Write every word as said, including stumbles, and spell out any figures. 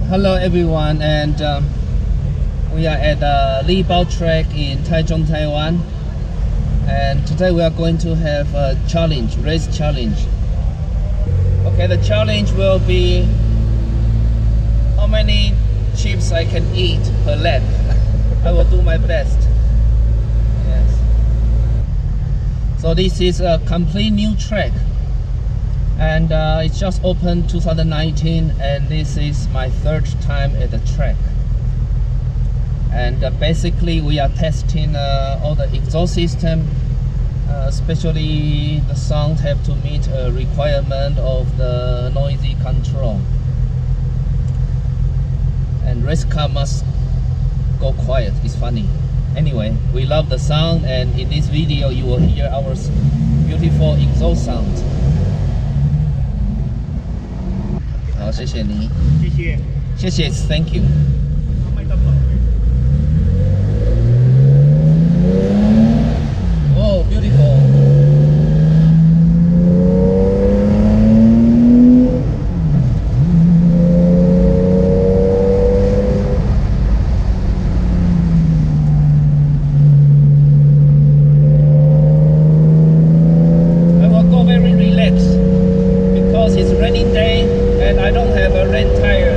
Hello everyone, and um, we are at the Li Bao track in Taichung, Taiwan, and today we are going to have a challenge, race challenge. Okay, the challenge will be how many chips I can eat per lap. I will do my best. Yes. So this is a complete new track, and uh, it's just opened two thousand nineteen, and this is my third time at the track. And uh, basically we are testing uh, all the exhaust system, uh, especially the sound have to meet a requirement of the noisy control, and race car must go quiet. It's funny. Anyway, we love the sound, and in this video you will hear our beautiful exhaust sound. 好，谢谢你。谢谢。谢谢 ，Thank you。Oh, beautiful. I will go very relaxed because it's raining day and I don't have a rain tire.